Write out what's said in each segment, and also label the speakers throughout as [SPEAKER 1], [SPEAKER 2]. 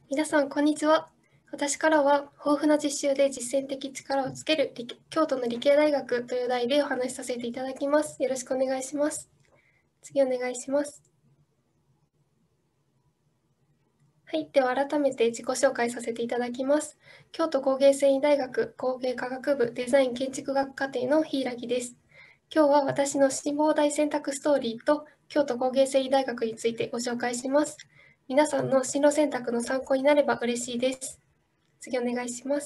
[SPEAKER 1] 皆さん、こんにちは。私からは、豊富な実習で実践的力をつける京都の理系大学という題でお話しさせていただきます。よろしくお願いします。次お願いします。はい。では、改めて自己紹介させていただきます。京都工芸繊維大学工芸科学部デザイン建築学科程の柊です。今日は私の志望大選択ストーリーと京都工芸繊維大学についてご紹介します。皆さんの進路選択の参考になれば嬉しいです。次お願いします。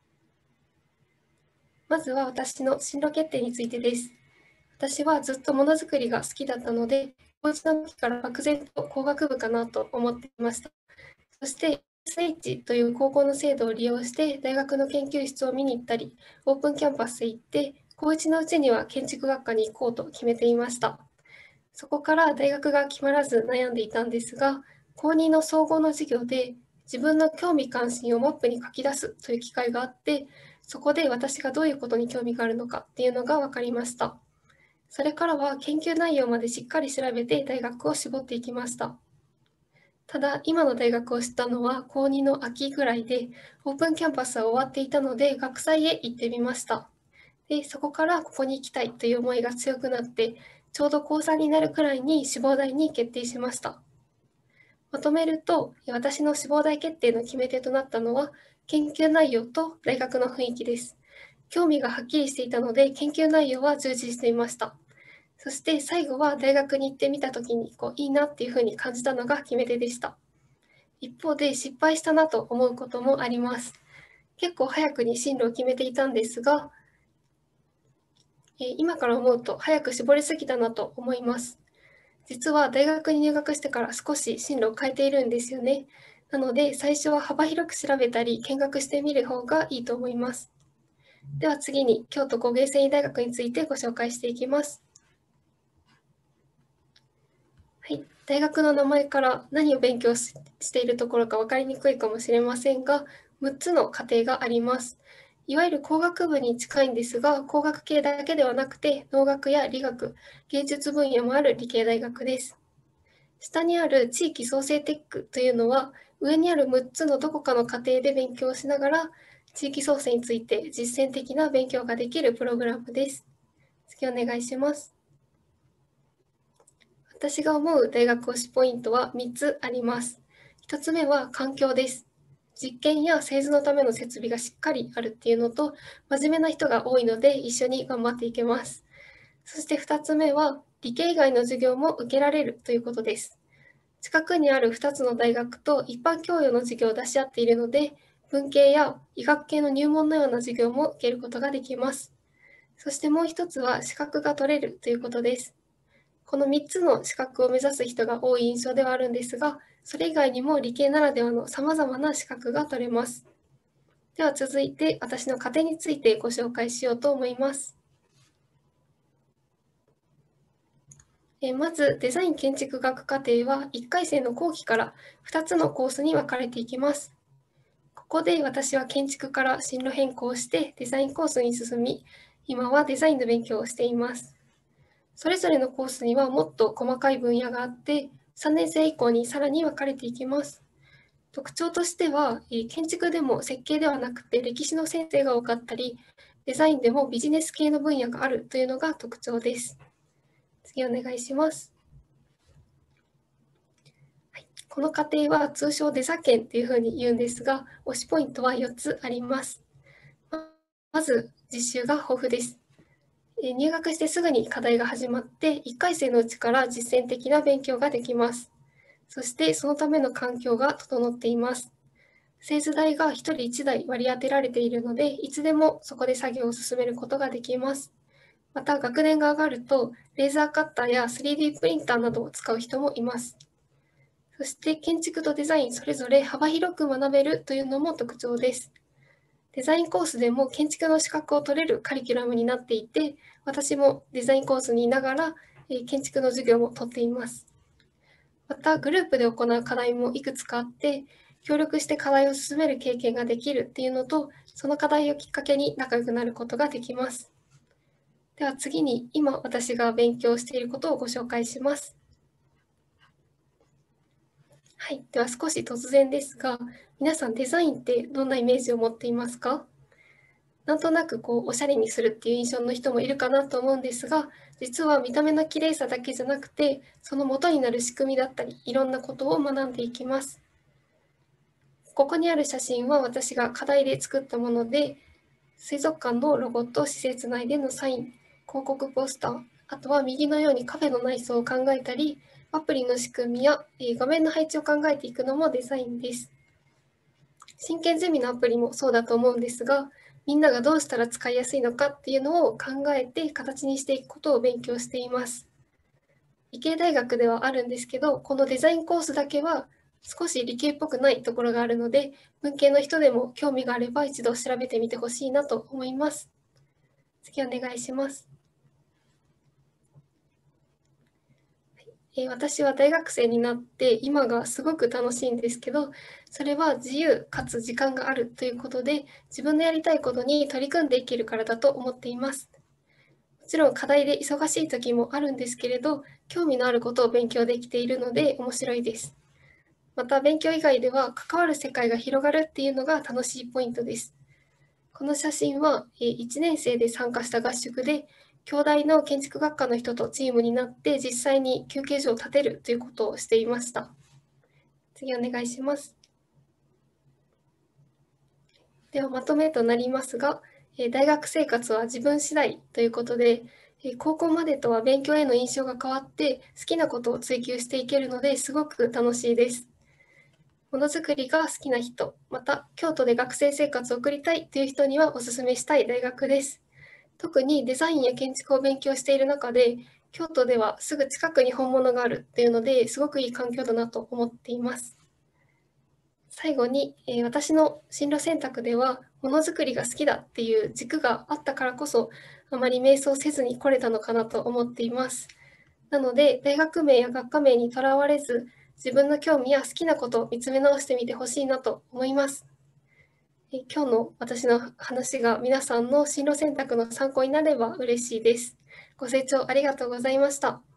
[SPEAKER 1] まずは私の進路決定についてです。私はずっとものづくりが好きだったので、高一の時から漠然と工学部かなと思っていました。そして、SH という高校の制度を利用して大学の研究室を見に行ったり、オープンキャンパスへ行って、高一のうちには建築学科に行こうと決めていました。そこから大学が決まらず悩んでいたんですが、高2の総合の授業で自分の興味関心をマップに書き出すという機会があって、そこで私がどういうことに興味があるのかっていうのが分かりました。それからは研究内容までしっかり調べて大学を絞っていきました。ただ、今の大学を知ったのは高2の秋ぐらいで、オープンキャンパスは終わっていたので学祭へ行ってみました。で、そこからここに行きたいという思いが強くなって、ちょうど高3になるくらいに志望大に決定しました。まとめると、私の志望大決定の決め手となったのは、研究内容と大学の雰囲気です。興味がはっきりしていたので、研究内容は充実していました。そして最後は大学に行ってみたときにいいなっていうふうに感じたのが決め手でした。一方で失敗したなと思うこともあります。結構早くに進路を決めていたんですが、今から思うと早く絞りすぎたなと思います。実は大学に入学してから少し進路を変えているんですよね。なので最初は幅広く調べたり見学してみる方がいいと思います。では次に京都工芸繊維大学についてご紹介していきます。はい、大学の名前から何を勉強しているところか分かりにくいかもしれませんが、6つの課程があります。いわゆる工学部に近いんですが、工学系だけではなくて、農学や理学、芸術分野もある理系大学です。下にある地域創生テックというのは、上にある6つのどこかの課程で勉強しながら、地域創生について実践的な勉強ができるプログラムです。次お願いします。私が思う大学推しポイントは3つあります。1つ目は環境です。実験や製図のための設備がしっかりあるっていうのと、真面目な人が多いので一緒に頑張っていけます。そして2つ目は理系以外の授業も受けられるということです。近くにある2つの大学と一般教養の授業を出し合っているので、文系や医学系の入門のような授業も受けることができます。そしてもう一つは資格が取れるということです。この3つの資格を目指す人が多い印象ではあるんですが、それ以外にも理系ならではの様々な資格が取れます。では続いて私の家庭についてご紹介しようと思います。まずデザイン建築学課程は1回生の後期から2つのコースに分かれていきます。ここで私は建築から進路変更してデザインコースに進み、今はデザインの勉強をしています。それぞれのコースにはもっと細かい分野があって、3年生以降にさらに分かれていきます。特徴としては、建築でも設計ではなくて歴史の先生が多かったり、デザインでもビジネス系の分野があるというのが特徴です。次お願いします。はい、この課程は通称デザ研っていうふうに言うんですが、推しポイントは4つあります。まず、実習が豊富です。入学してすぐに課題が始まって、1回生のうちから実践的な勉強ができます。そしてそのための環境が整っています。製図台が1人1台割り当てられているので、いつでもそこで作業を進めることができます。また学年が上がると、レーザーカッターや 3D プリンターなどを使う人もいます。そして建築とデザインそれぞれ幅広く学べるというのも特徴です。デザインコースでも建築の資格を取れるカリキュラムになっていて、私もデザインコースにいながら建築の授業も取っています。また、グループで行う課題もいくつかあって、協力して課題を進める経験ができるっていうのと、その課題をきっかけに仲良くなることができます。では次に、今私が勉強していることをご紹介します。 はい、では少し突然ですが、皆さんデザインってどんなイメージを持っていますか？なんとなくおしゃれにするっていう印象の人もいるかなと思うんですが、実は見た目の綺麗さだけじゃなくて、その元になる仕組みだったり、いろんなことを学んでいきます。ここにある写真は私が課題で作ったもので、水族館のロゴと施設内でのサイン、広告ポスター、あとは右のようにカフェの内装を考えたり、アプリの仕組みや画面の配置を考えていくのもデザインです。真剣ゼミのアプリもそうだと思うんですが、みんながどうしたら使いやすいのかっていうのを考えて形にしていくことを勉強しています。理系大学ではあるんですけど、このデザインコースだけは少し理系っぽくないところがあるので、文系の人でも興味があれば一度調べてみてほしいなと思います。次お願いします。私は大学生になって今がすごく楽しいんですけど、それは自由かつ時間があるということで、自分のやりたいことに取り組んでいけるからだと思っています。もちろん課題で忙しい時もあるんですけれど、興味のあることを勉強できているので面白いです。また勉強以外では関わる世界が広がるっていうのが楽しいポイントです。この写真は1年生で参加した合宿で、京大の建築学科の人とチームになって実際に休憩所を建てるということをしていました。次お願いします。ではまとめとなりますが、大学生活は自分次第ということで、高校までとは勉強への印象が変わって好きなことを追求していけるのですごく楽しいです。ものづくりが好きな人、また京都で学生生活を送りたいという人にはお勧めしたい大学です。特にデザインや建築を勉強している中で、京都ではすぐ近くに本物があるっていうので、すごくいい環境だなと思っています。最後に、私の進路選択では、ものづくりが好きだっていう軸があったからこそ、あまり迷走せずに来れたのかなと思っています。なので、大学名や学科名にとらわれず、自分の興味や好きなことを見つめ直してみてほしいなと思います。今日の私の話が皆さんの進路選択の参考になれば嬉しいです。ご清聴ありがとうございました。